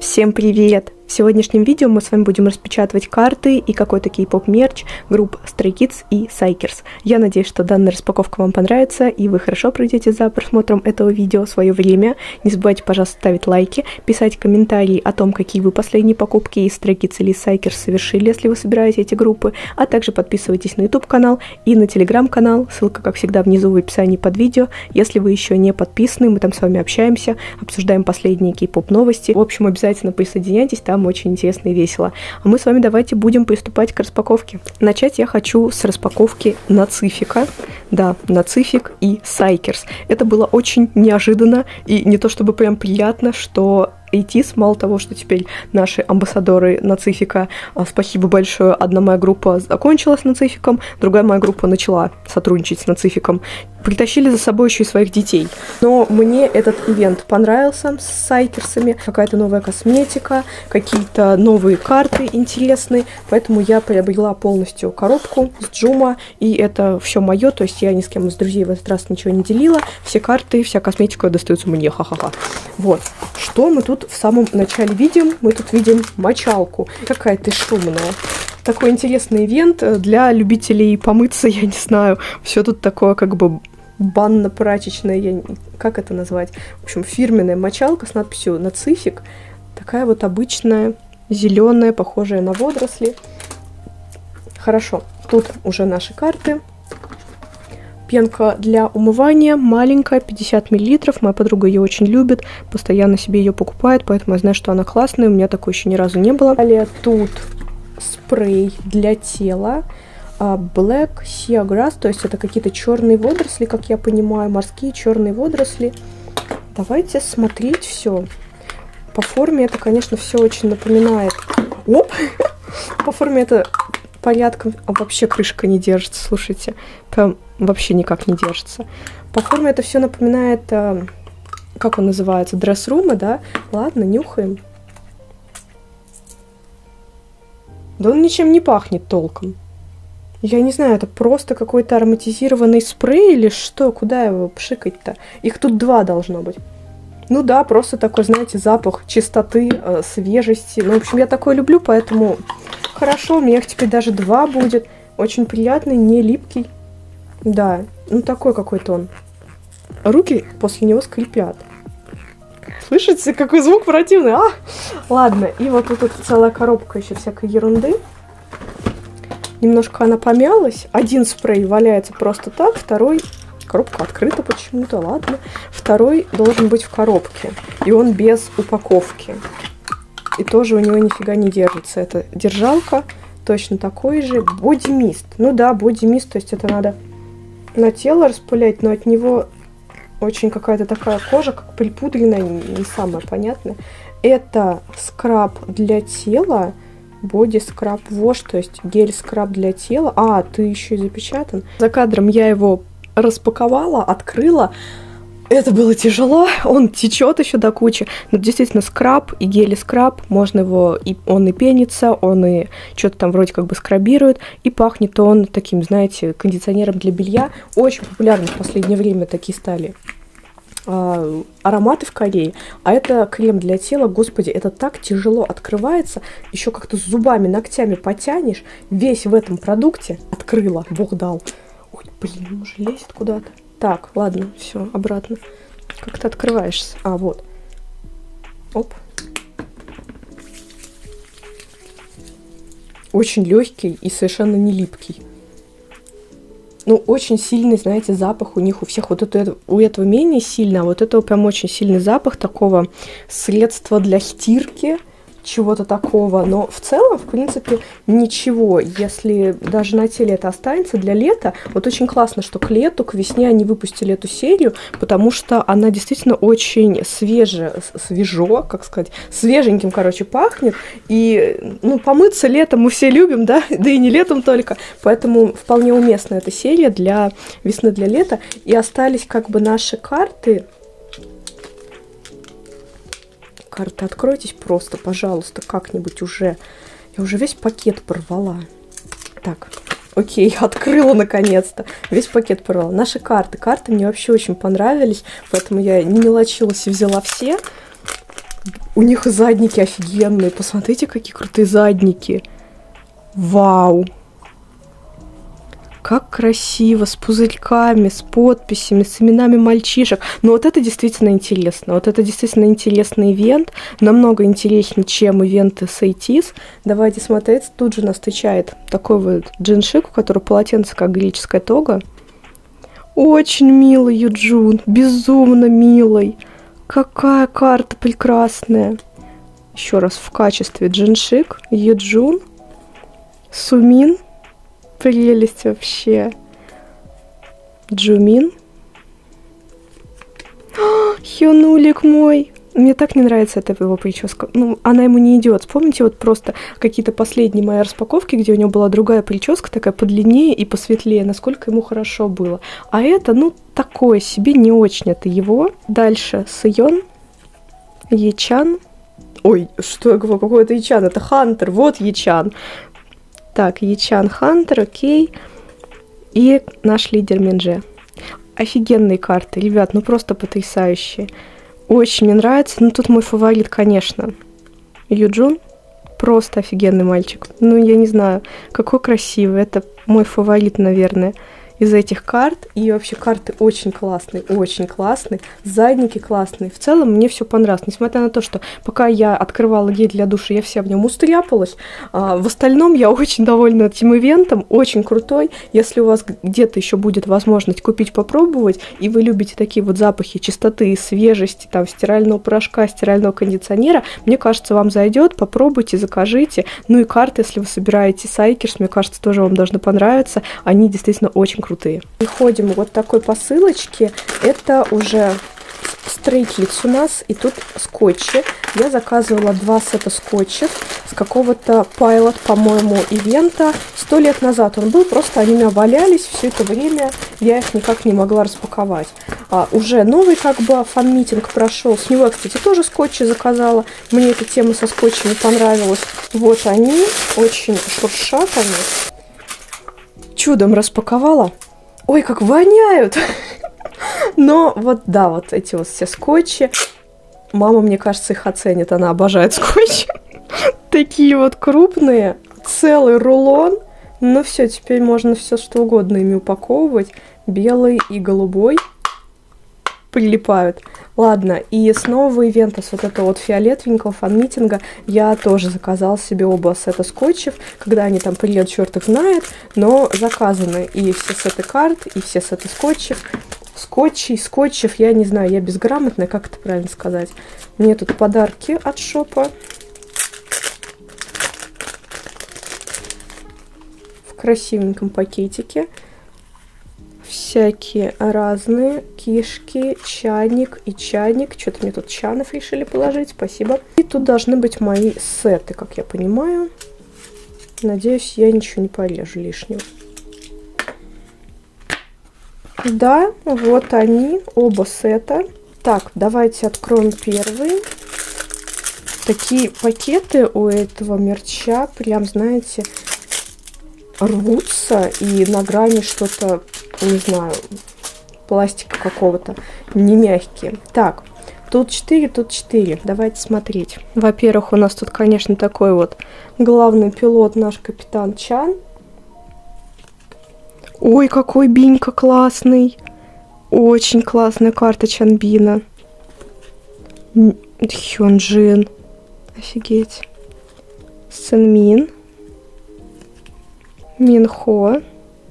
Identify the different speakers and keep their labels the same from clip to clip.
Speaker 1: Всем привет! В сегодняшнем видео мы с вами будем распечатывать карты и какой-то кей-поп мерч групп Stray Kids и Psykers. Я надеюсь, что данная распаковка вам понравится и вы хорошо пройдете за просмотром этого видео свое время. Не забывайте, пожалуйста, ставить лайки, писать комментарии о том, какие вы последние покупки из Stray Kids или Psykers совершили, если вы собираете эти группы, а также подписывайтесь на YouTube-канал и на Telegram-канал. Ссылка, как всегда, внизу в описании под видео. Если вы еще не подписаны, мы там с вами общаемся, обсуждаем последние кей-поп новости. В общем, обязательно присоединяйтесь, там очень интересно и весело. А мы с вами давайте будем приступать к распаковке. Начать я хочу с распаковки Нацифика. Да, Нацифик и Psykers. Это было очень неожиданно и не то чтобы прям приятно, что ATEEZ, мало того, что теперь наши амбассадоры Нацифика, спасибо большое, одна моя группа закончила с Нацификом, другая моя группа начала сотрудничать с Нацификом, притащили за собой еще и своих детей. Но мне этот ивент понравился с Сайкерсами, какая-то новая косметика, какие-то новые карты интересные, поэтому я приобрела полностью коробку с Джума, и это все мое, то есть я ни с кем из друзей в этот раз ничего не делила, все карты, вся косметика достаются мне, ха-ха-ха. Вот, что мы тут в самом начале видим? Мы тут видим мочалку. Какая ты шумная. Такой интересный ивент для любителей помыться, я не знаю. Все тут такое как бы банно-прачечное, как это назвать? В общем, фирменная мочалка с надписью «Нацифик». Такая вот обычная, зеленая, похожая на водоросли. Хорошо, тут уже наши карты. Пенка для умывания маленькая, 50 мл. Моя подруга ее очень любит, постоянно себе ее покупает, поэтому я знаю, что она классная. У меня такой еще ни разу не было. Далее тут спрей для тела. Black Sea Grass, то есть это какие-то черные водоросли, как я понимаю, морские черные водоросли. Давайте смотреть все. По форме это, конечно, все очень напоминает. Оп! По форме это порядком... А вообще крышка не держится, слушайте. Прям вообще никак не держится. По форме это все напоминает... Как он называется? Дресс-румы, да? Ладно, нюхаем. Да он ничем не пахнет толком. Я не знаю, это просто какой-то ароматизированный спрей или что? Куда его пшикать-то? Их тут два должно быть. Ну да, просто такой, знаете, запах чистоты, свежести. Ну, в общем, я такое люблю, поэтому хорошо, у меня их теперь даже два будет. Очень приятный, не липкий. Да, ну такой какой-то он. Руки после него скрипят. Слышите, какой звук противный? А! Ладно, и вот тут целая коробка еще всякой ерунды. Немножко она помялась. Один спрей валяется просто так, второй... Коробка открыта почему-то, ладно. Второй должен быть в коробке. И он без упаковки. И тоже у него нифига не держится. Это держалка, точно такой же. Бодимист. Ну да, бодимист, то есть это надо на тело распылять, но от него очень какая-то такая кожа, как припудренная, не самая понятная. Это скраб для тела. Боди скраб вош, то есть гель скраб для тела. А, ты еще и запечатан. За кадром я его распаковала, открыла. Это было тяжело, он течет еще до кучи. Но действительно скраб и гель скраб, можно его, он и пенится, он и что-то там вроде как бы скрабирует, и пахнет он таким, знаете, кондиционером для белья. Очень популярны в последнее время такие стали ароматы в Корее. А это крем для тела, господи, это так тяжело открывается, еще как-то с зубами, ногтями потянешь, весь в этом продукте. Открыла, бог дал. Ой, блин, он уже лезет куда-то. Так, ладно, все, обратно. Как ты открываешься? А, вот. Оп. Очень легкий и совершенно не липкий. Ну, очень сильный, знаете, запах у них у всех. Вот это, у этого менее сильно, а вот этого прям очень сильный запах такого средства для стирки, чего-то такого. Но в целом, в принципе, ничего. Если даже на теле это останется для лета, вот очень классно, что к лету, к весне они выпустили эту серию, потому что она действительно очень свежо, как сказать, свеженьким, короче, пахнет. И, ну, помыться летом мы все любим, да, да и не летом только. Поэтому вполне уместна эта серия для весны, для лета. И остались как бы наши карты. Карты, откройтесь просто, пожалуйста, как-нибудь уже. Я уже весь пакет порвала. Так, окей, открыла наконец-то. Весь пакет порвала. Наши карты. Карты мне вообще очень понравились, поэтому я не мелочилась и взяла все. У них задники офигенные. Посмотрите, какие крутые задники. Вау. Как красиво, с пузырьками, с подписями, с именами мальчишек. Но вот это действительно интересно. Вот это действительно интересный ивент. Намного интереснее, чем ивенты с ATEEZ. Давайте смотреть. Тут же нас встречает такой вот джиншик, у которого полотенце, как греческая тога. Очень милый Юджун. Безумно милый. Какая карта прекрасная. Еще раз в качестве джиншик, Юджун, Сумин. Прелесть вообще. Джумин. Хёнулик мой. Мне так не нравится эта его прическа. Ну, она ему не идет. Вспомните вот просто какие-то последние мои распаковки, где у него была другая прическа, такая подлиннее и посветлее, насколько ему хорошо было. А это, ну, такое себе, не очень это его. Дальше Сыён, Ечан. Ой, что я говорю, какой это Ечан? Это Хантер, вот Ечан. Так, Ечан, Хантер, окей. И наш лидер Минже. Офигенные карты, ребят, ну просто потрясающие. Очень мне нравится. Ну, тут мой фаворит, конечно. Юджун. Просто офигенный мальчик. Ну, я не знаю, какой красивый. Это мой фаворит, наверное, из этих карт. И вообще карты очень классные, очень классные. Задники классные. В целом мне все понравилось. Несмотря на то, что пока я открывала гель для душа, я вся в нем устряпалась. В остальном я очень довольна этим ивентом. Очень крутой. Если у вас где-то еще будет возможность купить, попробовать, и вы любите такие вот запахи чистоты, свежести, там, стирального порошка, стирального кондиционера, мне кажется, вам зайдет. Попробуйте, закажите. Ну и карты, если вы собираете Сайкерс, мне кажется, тоже вам должны понравиться. Они действительно очень крутые. Переходим вот такой посылочки. Это уже Stray Kids у нас. И тут скотчи. Я заказывала 2 сета скотчев с какого-то Pilot, по-моему, ивента. 100 лет назад он был. Просто они у меня валялись все это время. Я их никак не могла распаковать. Уже новый как бы фан-митинг прошел. С него я, кстати, тоже скотчи заказала. Мне эта тема со скотчами понравилась. Вот они. Очень шуршат они. Чудом распаковала. Ой, как воняют! Но вот да, вот эти вот все скотчи. Мама, мне кажется, их оценит. Она обожает скотчи. Такие вот крупные. Целый рулон. Ну все, теперь можно все что угодно ими упаковывать. Белый и голубой прилипают. Ладно, и с нового ивента, с вот этого вот фиолетовенького фан-митинга, я тоже заказала себе оба сета скотчев. Когда они там приедут, черт их знает, но заказаны и все сеты карт, и все сеты скотчев. Скотчев, я не знаю, я безграмотная, как это правильно сказать. Мне тут подарки от шопа. В красивеньком пакетике. Всякие разные кишки, чайник и чайник. Что-то мне тут чанов решили положить, спасибо. И тут должны быть мои сеты, как я понимаю. Надеюсь, я ничего не порежу лишнего. Да, вот они, оба сета. Так, давайте откроем первый. Такие пакеты у этого мерча, прям, знаете, рвутся и на грани что-то, не знаю, пластика какого-то, не мягкие. Так, тут 4, тут 4. Давайте смотреть. Во-первых, у нас тут, конечно, такой вот главный пилот, наш капитан Чан. Ой, какой Бинька классный. Очень классная карта Чанбина. Хёнджин. Офигеть. Сэнмин. Минхо.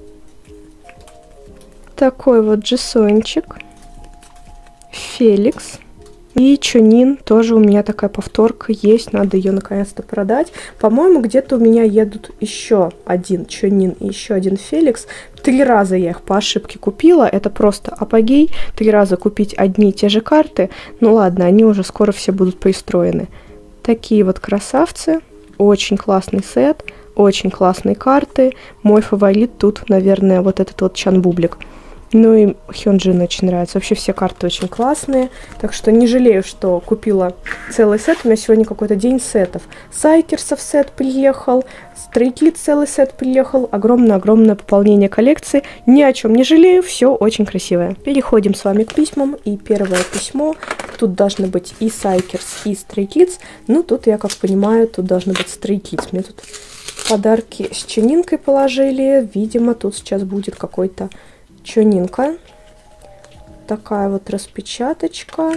Speaker 1: Такой вот Джисончик. Феликс. И Чонин. Тоже у меня такая повторка есть. Надо ее наконец-то продать. По-моему, где-то у меня едут еще один Чонин и еще один Феликс. 3 раза я их по ошибке купила. Это просто апогей. 3 раза купить одни и те же карты. Ну ладно, они уже скоро все будут пристроены. Такие вот красавцы. Очень классный сет. Очень классные карты. Мой фаворит тут, наверное, вот этот вот Чан Бублик. Ну и Hyunjin очень нравится. Вообще все карты очень классные. Так что не жалею, что купила целый сет. У меня сегодня какой-то день сетов. Сайкерсов сет приехал. Stray Kids целый сет приехал. Огромное-огромное пополнение коллекции. Ни о чем не жалею. Все очень красивое. Переходим с вами к письмам. И первое письмо. Тут должны быть и Сайкерс, и Stray Kids. Ну, тут, я как понимаю, тут должны быть Stray Kids. Мне тут подарки с чонинкой положили. Видимо, тут сейчас будет какой-то чонинка. Такая вот распечаточка.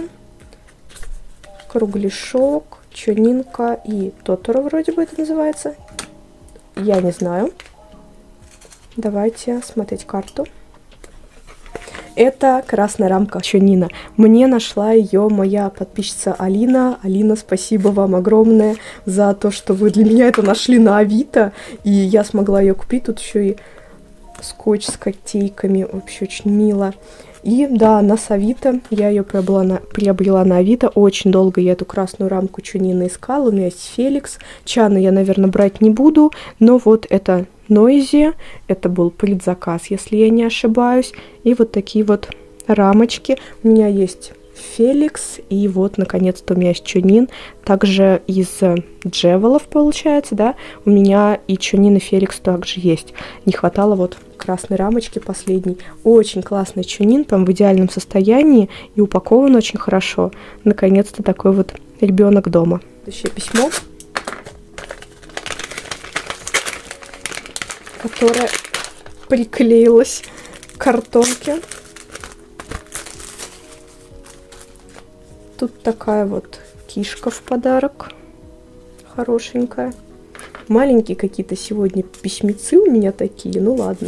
Speaker 1: Кругляшок, чонинка и Тоторо вроде бы это называется. Я не знаю. Давайте смотреть карту. Это красная рамка чонина. Мне нашла ее моя подписчица Алина. Алина, спасибо вам огромное за то, что вы для меня это нашли на Авито. И я смогла ее купить. Тут еще и скотч с котейками. Вообще очень мило. И да, она с Авито. Я ее приобрела на Авито. Очень долго я эту красную рамку чонина искала. У меня есть Феликс. Чана я, наверное, брать не буду. Но вот это Noisy. Это был предзаказ, если я не ошибаюсь. И вот такие вот рамочки. У меня есть Феликс. И вот, наконец-то, у меня есть чонин. Также из джевелов, получается, да. У меня и чонин, и Феликс также есть. Не хватало вот красной рамочки последней. Очень классный чонин, прям в идеальном состоянии. И упакован очень хорошо. Наконец-то такой вот ребенок дома. Следующее письмо, которое приклеилось к картонке. Тут такая вот кишка в подарок. Хорошенькая. Маленькие какие-то сегодня письмецы у меня такие. Ну ладно.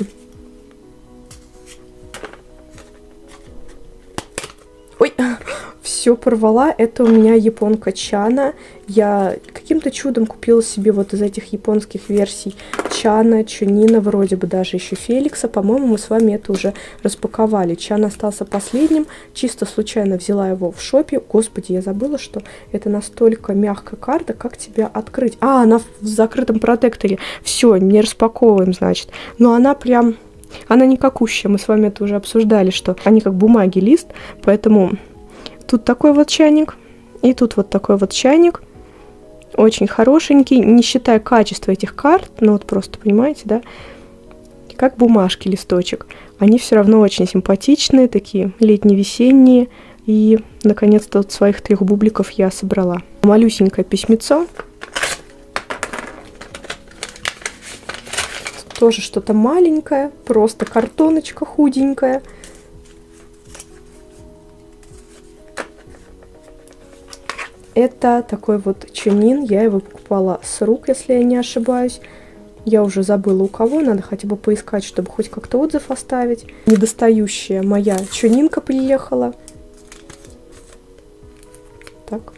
Speaker 1: Ой, все порвала. Это у меня японка Чана. Я каким-то чудом купила себе вот из этих японских версий Чана, Чонина, вроде бы даже еще Феликса. По-моему, мы с вами это уже распаковали. Чан остался последним. Чисто случайно взяла его в шопе. Господи, я забыла, что это настолько мягкая карта. Как тебя открыть? А, она в закрытом протекторе. Все, не распаковываем, значит. Но она прям... Она не какущая. Мы с вами это уже обсуждали, что они как бумаги лист. Поэтому тут такой вот чайник. И тут вот такой вот чайник. Очень хорошенький, не считая качества этих карт, ну вот просто, понимаете, да, как бумажки, листочек. Они все равно очень симпатичные, такие летне-весенние. И, наконец-то, вот своих 3 бубликов я собрала. Малюсенькое письмецо. Тут тоже что-то маленькое, просто картоночка худенькая. Это такой вот чонин, я его покупала с рук, если я не ошибаюсь. Я уже забыла у кого, надо хотя бы поискать, чтобы хоть как-то отзыв оставить. Недостающая моя чонинка приехала. Так.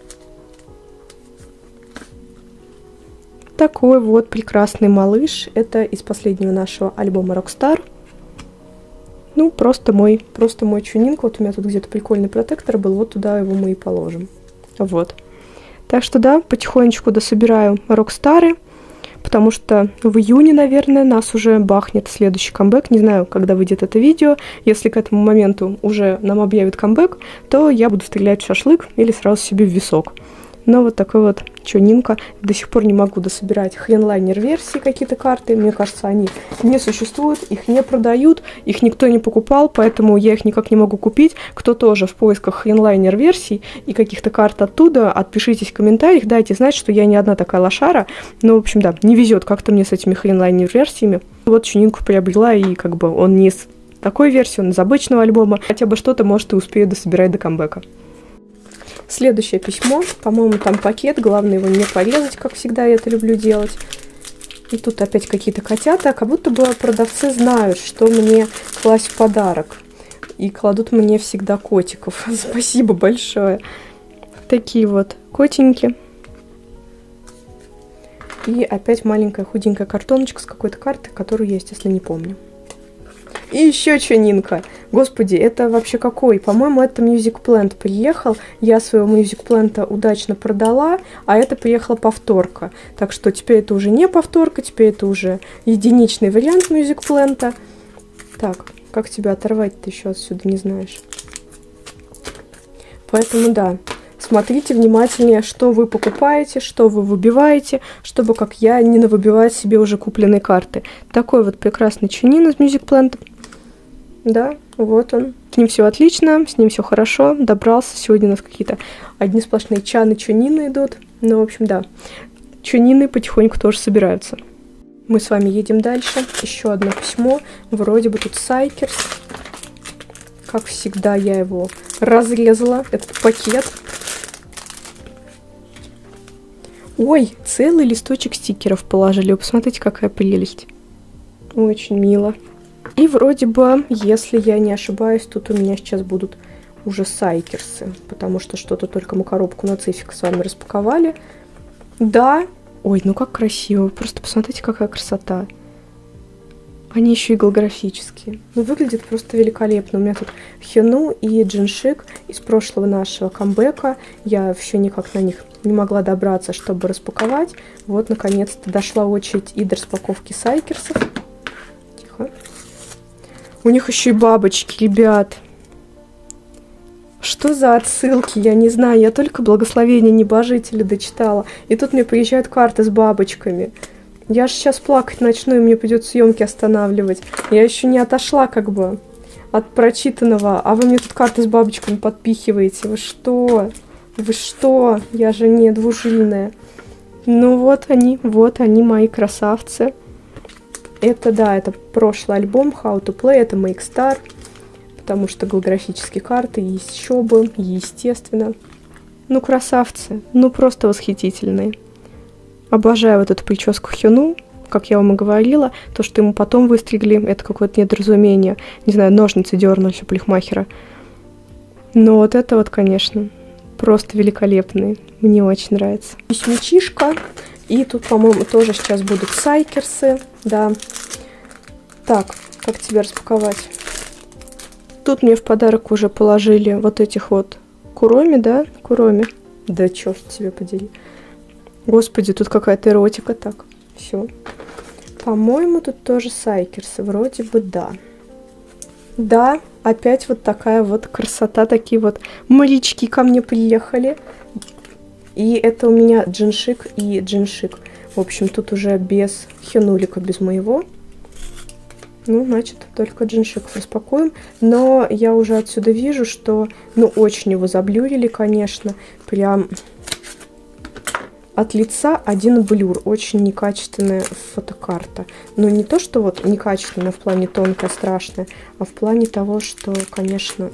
Speaker 1: Такой вот прекрасный малыш. Это из последнего нашего альбома Rockstar. Ну, просто мой чонинка. Вот у меня тут где-то прикольный протектор был, вот туда его мы и положим. Вот. Так что да, потихонечку дособираю Рокстары, потому что в июне, наверное, нас уже бахнет следующий камбэк. Не знаю, когда выйдет это видео. Если к этому моменту уже нам объявят камбэк, то я буду стрелять в шашлык или сразу себе в висок. Но вот такой вот чонинка. До сих пор не могу дособирать хренлайнер версии какие-то карты. Мне кажется, они не существуют, их не продают, их никто не покупал, поэтому я их никак не могу купить. Кто тоже в поисках хренлайнер версий и каких-то карт оттуда, отпишитесь в комментариях, дайте знать, что я не одна такая лошара. Но, в общем, да, не везет как-то мне с этими хренлайнер версиями. Вот чонинку приобрела, и как бы он не из такой версии, он из обычного альбома. Хотя бы что-то, может, и успею дособирать до камбэка. Следующее письмо. По-моему, там пакет. Главное его не порезать, как всегда я это люблю делать. И тут опять какие-то котята. Как будто бы продавцы знают, что мне класть в подарок. И кладут мне всегда котиков. Спасибо большое. Такие вот котеньки. И опять маленькая худенькая картоночка с какой-то картой, которую я, естественно, не помню. И еще чонинка. Господи, это вообще какой? По-моему, это Music Plant приехал. Я своего Music Plant удачно продала, а это приехала повторка. Так что теперь это уже не повторка, теперь это уже единичный вариант Music Plant. Так, Как тебя оторвать-то еще отсюда, не знаешь. Поэтому да, смотрите внимательнее, что вы покупаете, что вы выбиваете, чтобы, как я, не навыбивать себе уже купленные карты. Такой вот прекрасный чунин из Music Plant. Да, вот он. С ним все отлично, с ним все хорошо, добрался. Сегодня у нас какие-то одни сплошные чаны-чунины идут. Ну, в общем, да, чунины потихоньку тоже собираются. Мы с вами едем дальше. Еще одно письмо. Вроде бы тут Сайкерс. Как всегда, я его разрезала, этот пакет. Ой, целый листочек стикеров положили. Вы посмотрите, какая прелесть. Очень мило. И вроде бы, если я не ошибаюсь, тут у меня сейчас будут уже сайкерсы, потому что что-то только мы коробку на цифик с вами распаковали. Да. Ой, ну как красиво. Просто посмотрите, какая красота. Они еще и голографические. Ну, выглядит просто великолепно. У меня тут Хену и Джиншик из прошлого нашего камбэка. Я все никак на них не могла добраться, чтобы распаковать. Вот, наконец-то, дошла очередь и до распаковки сайкерсов. Тихо. У них еще и бабочки, ребят. Что за отсылки? Я не знаю. Я только благословение небожителя дочитала. И тут мне приезжают карты с бабочками. Я же сейчас плакать начну, и мне придется съемки останавливать. Я еще не отошла как бы от прочитанного, а вы мне тут карты с бабочками подпихиваете. Вы что? Вы что? Я же не двужильная. Ну вот они, мои красавцы. Это, да, это прошлый альбом How to Play, это Make Star, потому что голографические карты еще бы, естественно. Ну, красавцы, ну просто восхитительные. Обожаю вот эту прическу Хену, как я вам и говорила. То, что ему потом выстригли, это какое-то недоразумение. Не знаю, ножницы дернулись у парикмахера. Но вот это вот, конечно, просто великолепные. Мне очень нравится. Письмечишка. И тут, по-моему, тоже сейчас будут сайкерсы. Да. Так, как тебя распаковать? Тут мне в подарок уже положили вот этих вот куроми, да? Куроми. Да черт тебе подери. Господи, тут какая-то эротика. Так, все. По-моему, тут тоже сайкерсы. Вроде бы да. Да, опять вот такая вот красота. Такие вот морячки ко мне приехали. И это у меня Джиншик и Джиншик. В общем, тут уже без Хенулика, без моего. Ну, значит, только Джиншиков распакуем. Но я уже отсюда вижу, что, ну, очень его заблюрили, конечно. Прям от лица один блюр. Очень некачественная фотокарта. Но не то, что вот некачественная в плане тонкая, страшная, а в плане того, что, конечно,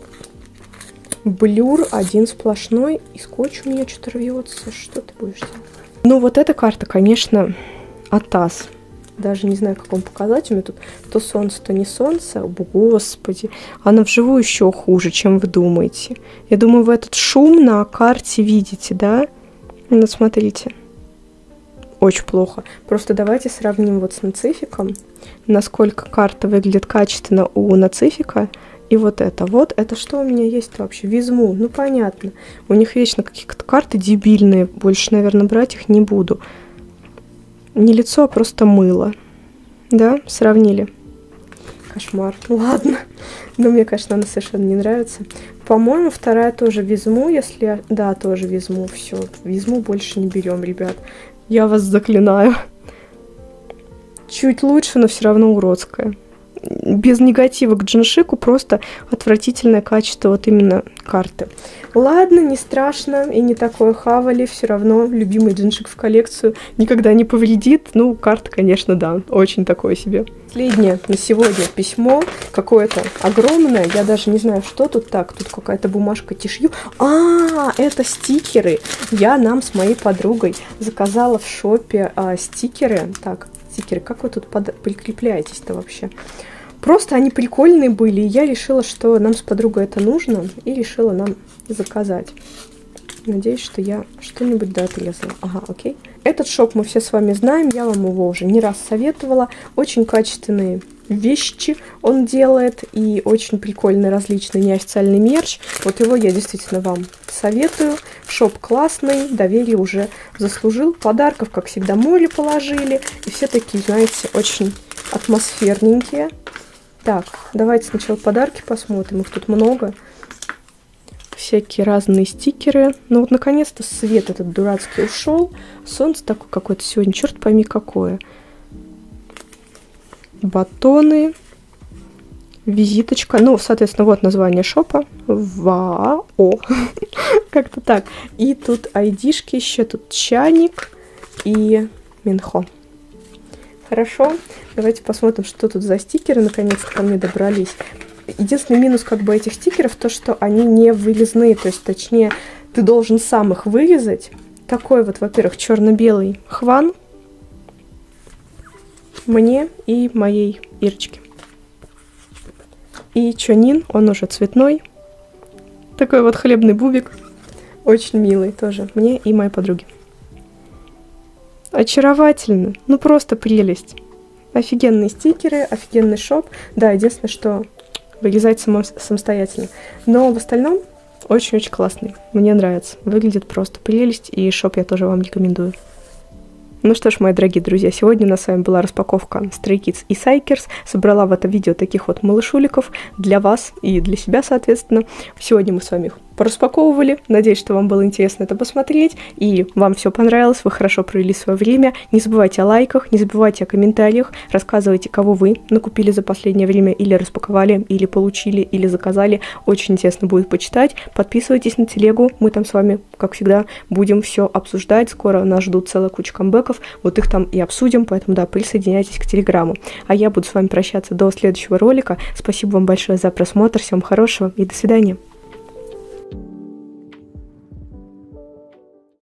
Speaker 1: блюр один сплошной. И скотч у меня что-то рвется. Что ты будешь делать? Ну, вот эта карта, конечно, атас. Даже не знаю, как вам показать. У меня тут то солнце, то не солнце. О, господи. Она вживую еще хуже, чем вы думаете. Я думаю, вы этот шум на карте видите, да? Ну, смотрите. Очень плохо. Просто давайте сравним вот с нацификом. Насколько карта выглядит качественно у нацифика. И вот это. Вот это что у меня есть вообще? Визму. Ну, понятно. У них вечно какие-то карты дебильные. Больше, наверное, брать их не буду. Не лицо, а просто мыло. Да? Сравнили. Кошмар. Ладно. Но мне, конечно, она совершенно не нравится. По-моему, вторая тоже Визму, если я... Да, тоже Визму. Все. Визму больше не берем, ребят. Я вас заклинаю. Чуть лучше, но все равно уродская. Без негатива к Джиншику, просто отвратительное качество вот именно карты. Ладно, не страшно, и не такое хавали, все равно любимый Джиншик в коллекцию никогда не повредит. Ну, карта, конечно, да, очень такое себе. Последнее на сегодня письмо, какое-то огромное, я даже не знаю, что тут так, тут какая-то бумажка тишью. А, это стикеры. Я нам с моей подругой заказала в шопе стикеры. Так, стикеры, как вы тут прикрепляетесь-то вообще? Просто они прикольные были, и я решила, что нам с подругой это нужно, и решила нам заказать. Надеюсь, что я что-нибудь доотрезала. Ага, окей. Этот шоп мы все с вами знаем, я вам его уже не раз советовала. Очень качественные вещи он делает, и очень прикольный различный неофициальный мерч. Вот его я действительно вам советую. Шоп классный, доверие уже заслужил. Подарков, как всегда, море положили. И все такие, знаете, очень атмосферненькие. Так, давайте сначала подарки посмотрим. Их тут много. Всякие разные стикеры. Ну вот, наконец-то свет этот дурацкий ушел. Солнце такое какое-то сегодня, черт пойми какое. Батоны. Визиточка. Ну, соответственно, вот название шопа. Вау. Как-то так. И тут айдишки еще. Тут чайник и Минхо. Хорошо. Давайте посмотрим, что тут за стикеры наконец-то ко мне добрались. Единственный минус как бы этих стикеров, то, что они не вылезные. То есть, точнее, ты должен сам их вырезать. Такой вот, во-первых, черно-белый Хван. Мне и моей Ирочке. И Чонин, он уже цветной. Такой вот хлебный бубик. Очень милый тоже. Мне и моей подруге. Очаровательно. Ну просто прелесть. Офигенные стикеры, офигенный шоп. Да, единственное, что вырезать самостоятельно. Но в остальном очень-очень классный. Мне нравится. Выглядит просто прелесть. И шоп я тоже вам рекомендую. Ну что ж, мои дорогие друзья, сегодня у нас с вами была распаковка Stray Kids и Psykers. Собрала в это видео таких вот малышуликов для вас и для себя, соответственно. Сегодня мы с вами их пораспаковывали. Надеюсь, что вам было интересно это посмотреть, и вам все понравилось, вы хорошо провели свое время. Не забывайте о лайках, не забывайте о комментариях, рассказывайте, кого вы накупили за последнее время, или распаковали, или получили, или заказали. Очень интересно будет почитать. Подписывайтесь на телегу, мы там с вами, как всегда, будем все обсуждать. Скоро нас ждут целая куча камбэков, вот их там и обсудим, поэтому, да, присоединяйтесь к телеграмму. А я буду с вами прощаться до следующего ролика. Спасибо вам большое за просмотр, всем хорошего и до свидания.